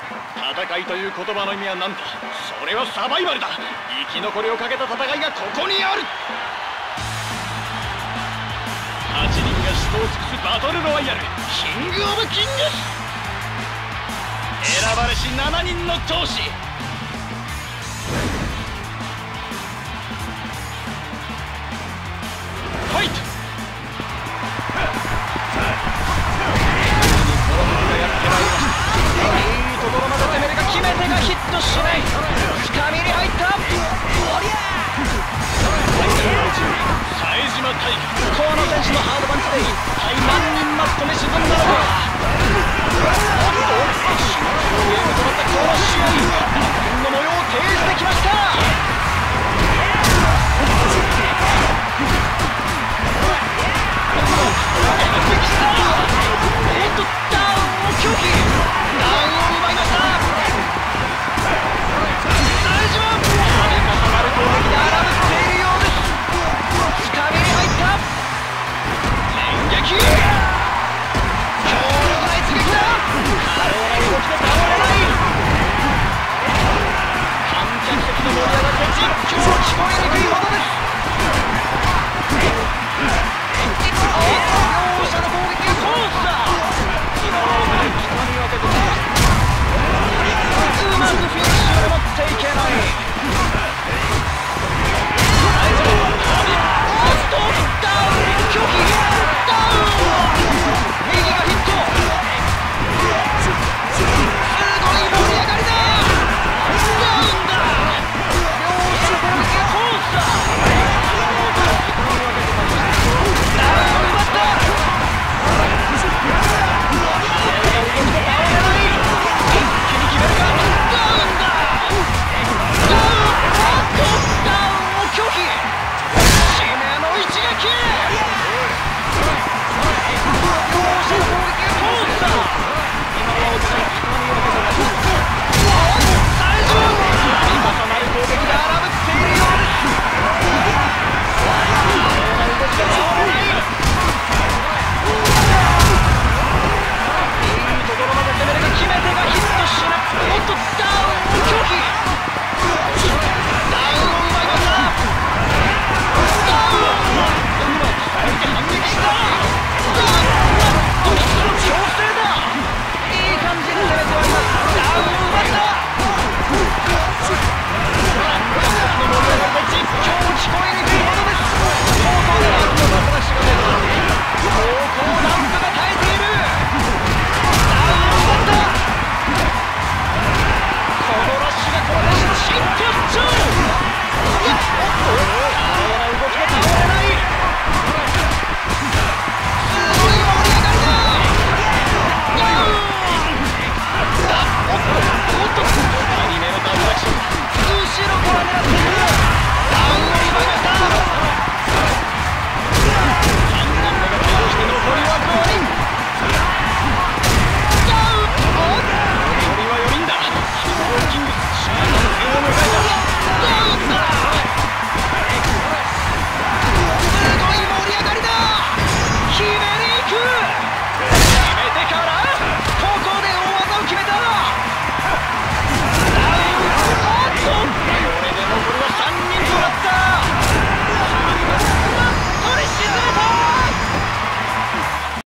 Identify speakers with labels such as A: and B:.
A: 戦いという言葉の意味は何だ。それはサバイバルだ。生き残りをかけた戦いがここにある。8人が死闘を尽くすバトルロワイヤル、キングオブキングス。選ばれし7人の闘士。ファイト。とどろまで攻めるが決め手がヒットしない。つかみに入った。おりゃ冴島大河、河野選手のハードパンチで一体何人マットに沈んだのか。なんと終了ゲームとなったこの試合、楽天の模様を呈してきました。ダウンを拒否。